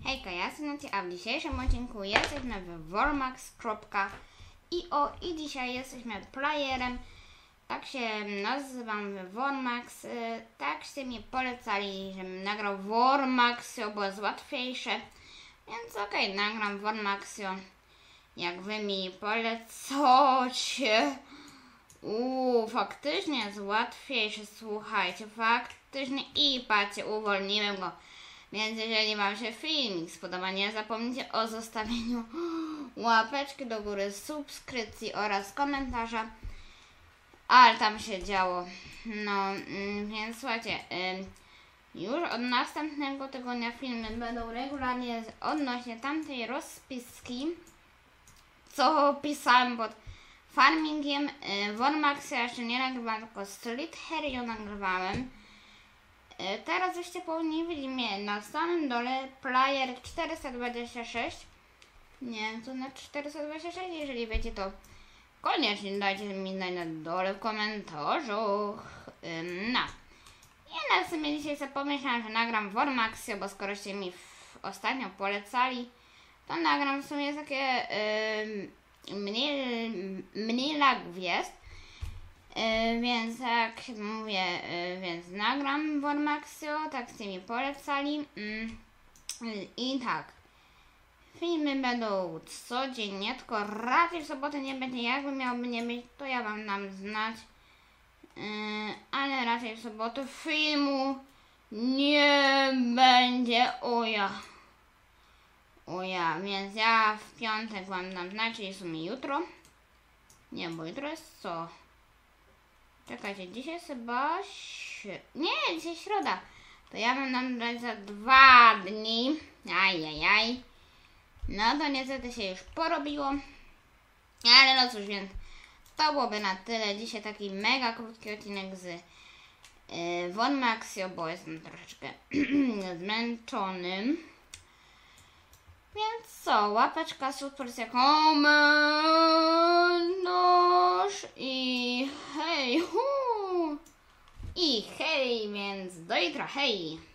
Hejka, ja jestem Nacia, a w dzisiejszym odcinku jesteśmy w wormax.io i dzisiaj jesteśmy playerem. Tak się nazywam w Wormax. Takście mi polecali, żebym nagrał Wormaxio, bo jest łatwiejsze. Więc okej, nagram Wormaxio, jak wy mi polecacie. Faktycznie jest łatwiejsze, słuchajcie, faktycznie. I patrzcie, uwolniłem go. Więc jeżeli wam się filmik spodoba, nie zapomnijcie o zostawieniu łapeczki do góry, subskrypcji oraz komentarza. Ale tam się działo. Więc słuchajcie, już od następnego tygodnia filmy będą regularnie odnośnie tamtej rozpiski, co pisałem pod farmingiem. Wormaxa jeszcze nie nagrywałem, tylko Street Herio nagrywałem. Teraz jeszcze powinni widzieć mnie na samym dole player 426. Nie wiem co na 426, jeżeli wiecie to koniecznie dajcie mi znać na dole w komentarzu. I na sumie dzisiaj sobie pomyślałam, że nagram Wormaxio, bo skoroście mi ostatnio polecali, to nagram w sumie takie mniej lagów jest. Więc jak mówię, więc nagram Wormaxio, tak z mi polecali. I tak, filmy będą codziennie, tylko raczej w sobotę nie będzie. Jakby miałoby nie być, to ja wam dam znać. Ale raczej w sobotę filmu nie będzie. Więc ja w piątek wam dam znać, czyli w sumie jutro. Nie, bo jutro jest co? Czekajcie, dzisiaj jest chyba... Nie, dzisiaj środa. To ja wam dam dać za 2 dni. Ajajaj. No to niestety się już porobiło. Ale no cóż, więc to byłoby na tyle. Dzisiaj taki mega krótki odcinek z Wormaxio, bo jestem troszeczkę zmęczony. Więc co, łapeczka, subskrypcja, komentarz i hej, więc do jutra, hej!